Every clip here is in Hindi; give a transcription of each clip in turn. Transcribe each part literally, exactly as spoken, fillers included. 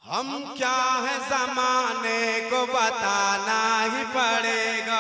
हम क्या है ज़माने को बताना ही पड़ेगा।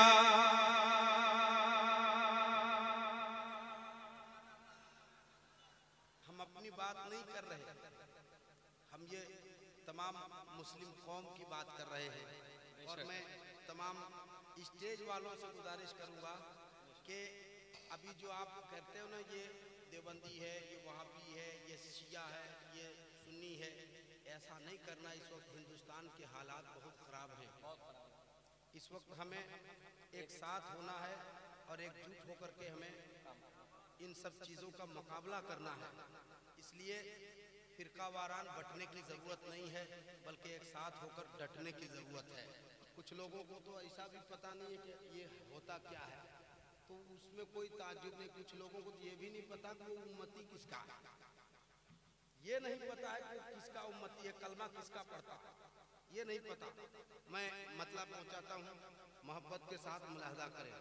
हम अपनी बात नहीं कर रहे, हम ये तमाम मुस्लिम कौम की बात कर रहे हैं। और मैं तमाम स्टेज वालों से गुजारिश करूंगा कि अभी जो आप कहते हो ना, ये देवबंदी है, ये वहाबी है, ये शिया है, ये सुन्नी है, ऐसा नहीं करना। इस वक्त हिंदुस्तान के हालात बहुत ख़राब हैं। इस वक्त हमें एक साथ होना है और एकजुट होकर के हमें इन सब चीज़ों का मुकाबला करना है। इसलिए फिरका वारान बंटने की ज़रूरत नहीं है, बल्कि एक साथ होकर डटने की ज़रूरत है। कुछ लोगों को तो ऐसा भी पता नहीं है कि ये होता क्या है, तो उसमें कोई ताज्जुब नहीं। कुछ लोगों को ये भी नहीं पता कि वो उम्मती किसका है, ये नहीं पता है कि किसका उम्मती है, कलमा किसका पढ़ता है, ये नहीं पता। मैं मतलब पहुंचाता हूँ, मोहब्बत के साथ मुलाहजा करें।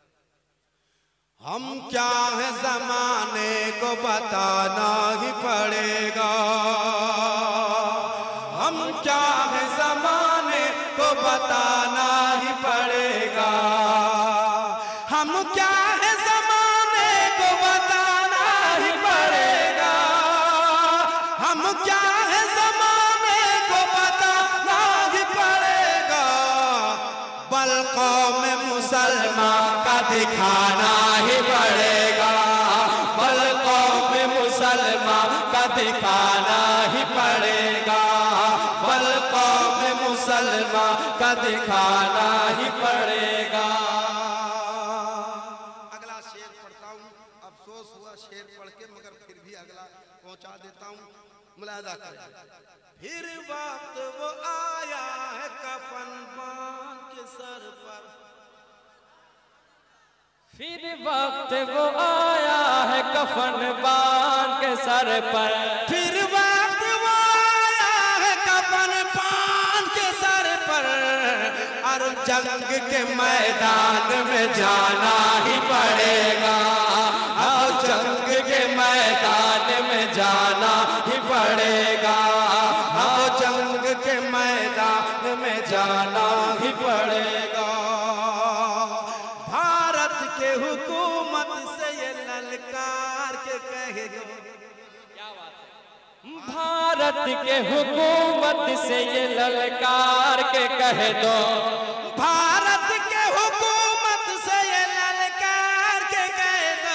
हम क्या है ज़माने को बताना ही पड़ेगा। हम क्या है ज़माने को बताना ही पड़ेगा। हम क्या है ज़माने को बताना ही पड़ेगा। हम क्या है ज़माने को बताना ही पड़ेगा। बल कौम मुसलमान का दिखाना ही पड़ेगा। बल कौम मुसलमान का दिखाना ही पड़ेगा। बल कौम मुसलमान का दिखाना ही पड़ेगा। अगला शेर पढ़ता हूँ। अफसोस हुआ शेर पढ़ के, मगर फिर भी अगला पहुंचा देता हूँ, मुलाहजा करें। फिर वक्त वो आया है कफन बांध के सर पर। फिर वक्त वो आया है कफन बांध के सर पर। फिर वक्त वो आया है कफन बांध के सर पर। और जंग के मैदान में जाना ही पड़ेगा। और जंग के मैदान में जाना ही पड़ेगा। और जंग के मैदान में जाना ही पड़ेगा। भारत के हुकूमत से ये ललकार के कह दो। क्या बात है। भारत के हुकूमत से ये ललकार के कह दो। भारत के हुकूमत से ये ललकार के कह दो।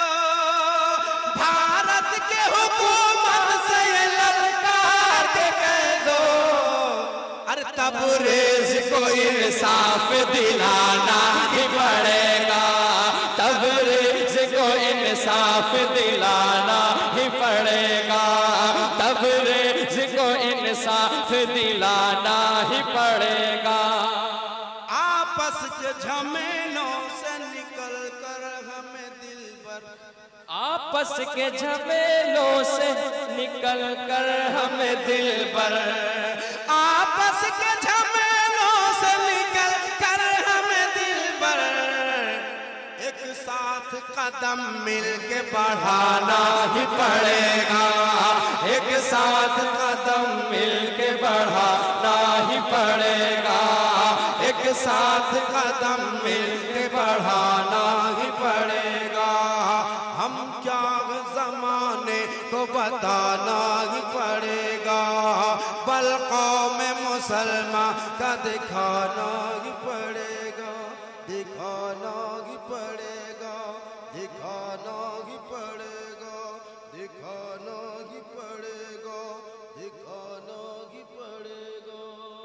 भारत के हुकूमत से ये ललकार के कह दो। अरे तबरेज़ को इंसाफ दिलाना ही पड़ेगा। तबरेज़ को इंसाफ दिलाना ही पड़ेगा। तबरेज़ को इंसाफ दिलाना ही पड़ेगा। आपस के झमेलों से निकल कर हमें दिलबर। आपस के झमेलों से निकल कर हमें दिलबर। आपस के झमेलों से निकल कर हमें दिलबर। एक साथ कदम मिल के बढ़ाना ही पड़ेगा। एक साथ कदम मिल के बढ़ाना ही पड़ेगा। एक साथ कदम मिल के बढ़ाना ही पड़ेगा। हम क्या ज़माने को बताना ही पड़ेगा। बल कौम मुसलमान का दिखाना ही पड़ेगा। दिखाना ही पड़ेगा। दिखाना ही पड़ेगा। दिखाना ही पड़ेगा। दिखाना ही पड़ेगा।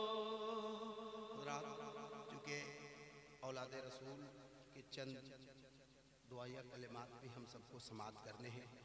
चूँकि औलाद रसूल के चंद दुआया कलिमात भी हम सबको समाअत करने हैं।